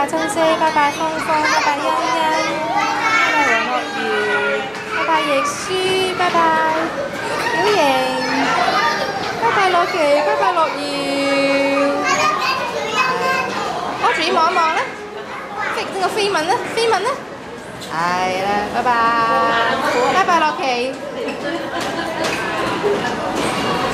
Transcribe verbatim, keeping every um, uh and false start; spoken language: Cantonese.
拜春色，拜拜芳芳，拜拜欣欣，拜拜黃樂如，拜拜亦舒，拜拜小瑩，拜拜樂琪，拜拜樂瑤。攞住啲望一望啦，飛呢個飛吻啦，飛吻啦，係啦，拜拜，拜拜樂琪。